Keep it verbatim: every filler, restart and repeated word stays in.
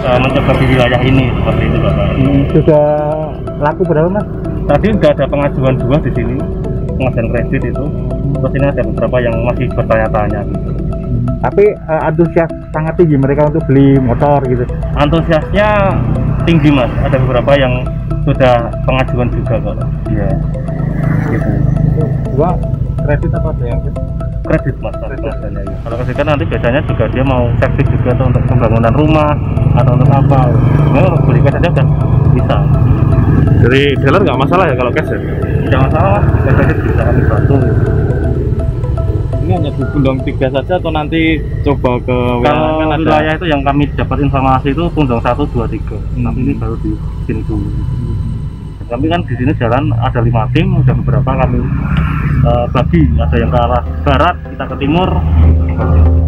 uh, mencoba di wilayah ini seperti itu Bapak. Hmm, sudah laku berapa Mas? Tadi sudah ada pengajuan dua di sini, pengajuan kredit itu. Terus ini ada beberapa yang masih bertanya-tanya gitu. Tapi uh, antusias sangat tinggi mereka untuk beli motor gitu. Antusiasnya tinggi Mas, ada beberapa yang sudah pengajuan juga kok. Iya. Gitu. Gua kredit apa ada yang Kredit Mas, kredit. Ya. Kalau kredit kan nanti biasanya juga dia mau servis juga atau untuk pembangunan rumah atau untuk apa. Nah, beli cash aja kan bisa. Dari dealer nggak masalah ya kalau cash ya? Tidak masalah, kredit bisa kami bantu. Ini hanya di Pundong tiga saja atau nanti coba ke kalau kan ada... wilayah itu yang kami dapat informasi itu Pundong satu, dua, tiga. Hmm. Tapi ini baru di sini dulu. Kami kan di sini jalan ada lima tim, udah beberapa kami uh, bagi, ada yang ke arah barat, kita ke timur.